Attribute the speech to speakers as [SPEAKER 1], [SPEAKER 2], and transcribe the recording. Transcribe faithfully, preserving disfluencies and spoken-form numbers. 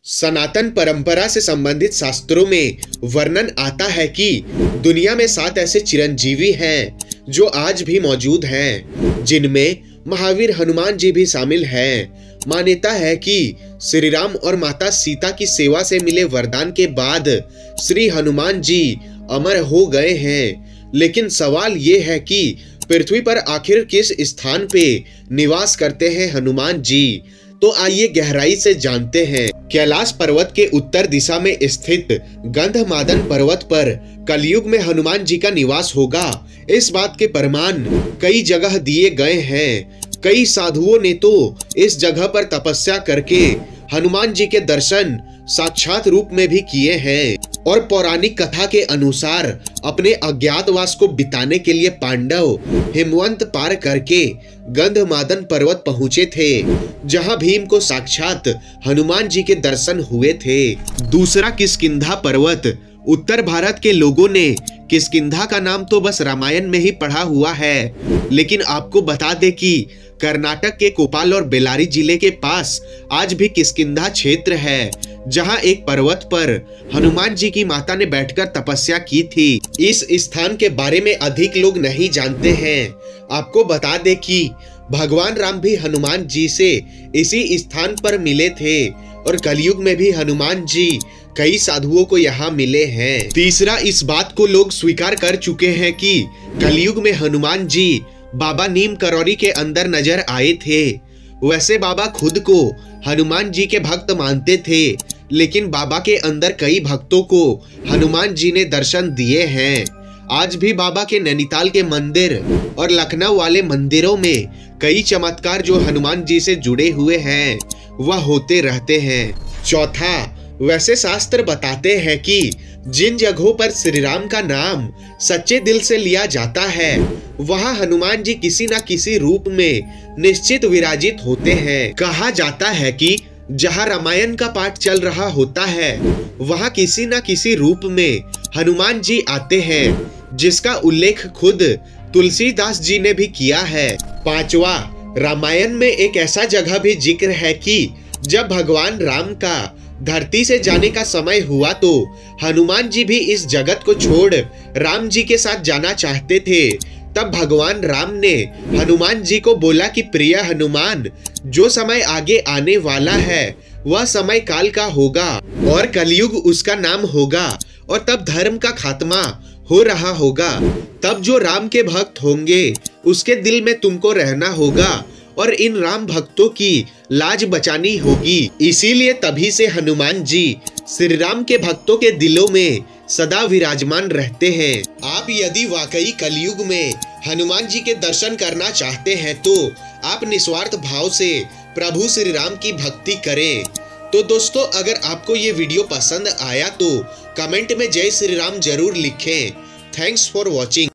[SPEAKER 1] सनातन परंपरा से संबंधित शास्त्रों में वर्णन आता है कि दुनिया में सात ऐसे चिरंजीवी हैं जो आज भी मौजूद हैं, जिनमें महावीर हनुमान जी भी शामिल हैं। मान्यता है कि श्री राम और माता सीता की सेवा से मिले वरदान के बाद श्री हनुमान जी अमर हो गए हैं। लेकिन सवाल ये है कि पृथ्वी पर आखिर किस स्थान पे निवास करते हैं हनुमान जी? तो आइए गहराई से जानते हैं। कैलाश पर्वत के उत्तर दिशा में स्थित गंधमादन पर्वत पर कलयुग में हनुमान जी का निवास होगा। इस बात के प्रमाण कई जगह दिए गए हैं। कई साधुओं ने तो इस जगह पर तपस्या करके हनुमान जी के दर्शन साक्षात रूप में भी किए हैं। और पौराणिक कथा के अनुसार अपने अज्ञातवास को बिताने के लिए पांडव हिमवंत पार करके गंधमादन पर्वत पहुंचे थे, जहां भीम को साक्षात हनुमान जी के दर्शन हुए थे। दूसरा किष्किंधा पर्वत। उत्तर भारत के लोगों ने किष्किंधा का नाम तो बस रामायण में ही पढ़ा हुआ है, लेकिन आपको बता दें कि कर्नाटक के कोपाल और बेल्लारी जिले के पास आज भी किष्किंधा क्षेत्र है, जहां एक पर्वत पर हनुमान जी की माता ने बैठकर तपस्या की थी। इस स्थान के बारे में अधिक लोग नहीं जानते हैं। आपको बता दें कि भगवान राम भी हनुमान जी से इसी स्थान पर मिले थे और कलयुग में भी हनुमान जी कई साधुओं को यहाँ मिले हैं। तीसरा, इस बात को लोग स्वीकार कर चुके हैं कि कलयुग में हनुमान जी बाबा नीम करौरी के अंदर नजर आए थे। वैसे बाबा खुद को हनुमान जी के भक्त मानते थे, लेकिन बाबा के अंदर कई भक्तों को हनुमान जी ने दर्शन दिए हैं। आज भी बाबा के नैनीताल के मंदिर और लखनऊ वाले मंदिरों में कई चमत्कार जो हनुमान जी से जुड़े हुए हैं वह होते रहते हैं। चौथा, वैसे शास्त्र बताते हैं कि जिन जगहों पर श्री राम का नाम सच्चे दिल से लिया जाता है, वहां हनुमान जी किसी न किसी रूप में निश्चित विराजित होते हैं। कहा जाता है कि जहां रामायण का पाठ चल रहा होता है, वहां किसी न किसी रूप में हनुमान जी आते हैं, जिसका उल्लेख खुद तुलसीदास जी ने भी किया है। पांचवा, रामायण में एक ऐसा जगह भी जिक्र है कि जब भगवान राम का धरती से जाने का समय हुआ तो हनुमान जी भी इस जगत को छोड़ राम जी के साथ जाना चाहते थे। तब भगवान राम ने हनुमान जी को बोला कि प्रिय हनुमान, जो समय आगे आने वाला है वह समय काल का होगा और कलयुग उसका नाम होगा, और तब धर्म का खात्मा हो रहा होगा। तब जो राम के भक्त होंगे उसके दिल में तुमको रहना होगा और इन राम भक्तों की लाज बचानी होगी। इसीलिए तभी से हनुमान जी श्री राम के भक्तों के दिलों में सदा विराजमान रहते हैं। आप यदि वाकई कलयुग में हनुमान जी के दर्शन करना चाहते हैं तो आप निस्वार्थ भाव से प्रभु श्री राम की भक्ति करें। तो दोस्तों, अगर आपको ये वीडियो पसंद आया तो कमेंट में जय श्री राम जरूर लिखें। Thanks for watching.